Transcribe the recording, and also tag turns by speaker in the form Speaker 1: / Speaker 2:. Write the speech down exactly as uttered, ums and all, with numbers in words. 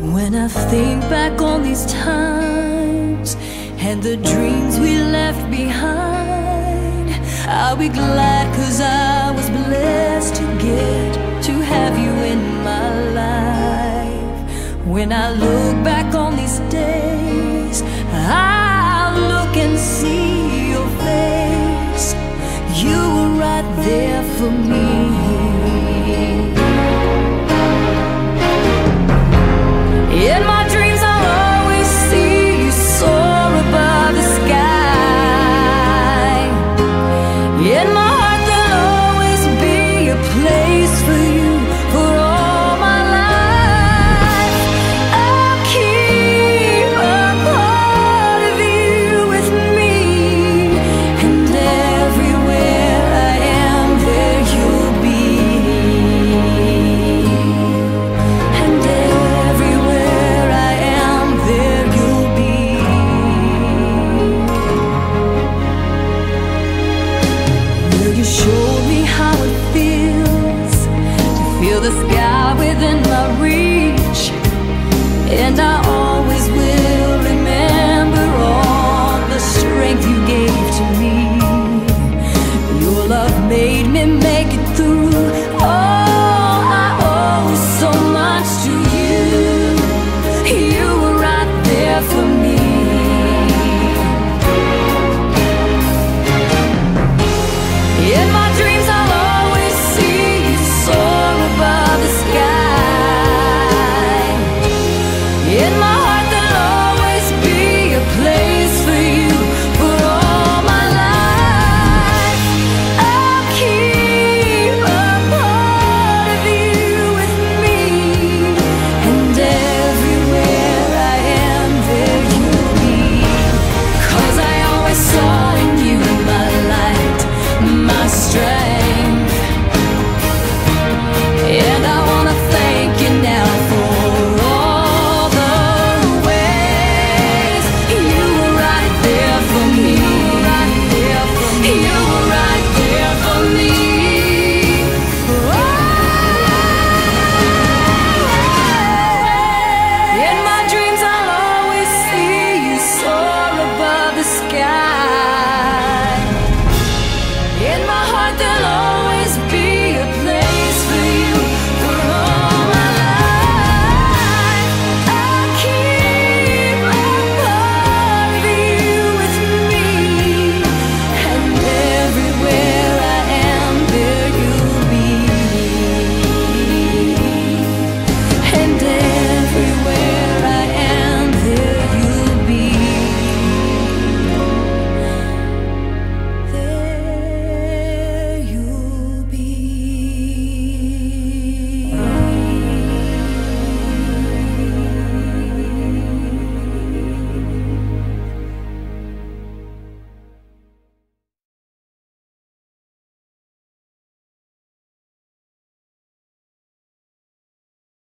Speaker 1: When I think back on these times and the dreams we left behind, I'll be glad, 'cause I was blessed to get to have you in my life. When I look back on these days, I'll look and see your face. You were right there for me. In my dreams I'll always see you soar above the sky. In my heart there'll always be a place for you for all my life. I'll keep a part of you with me, and everywhere I am there you'll be. And everywhere I am there you'll be. Will you show me how it feels to feel the sky within my reach? And I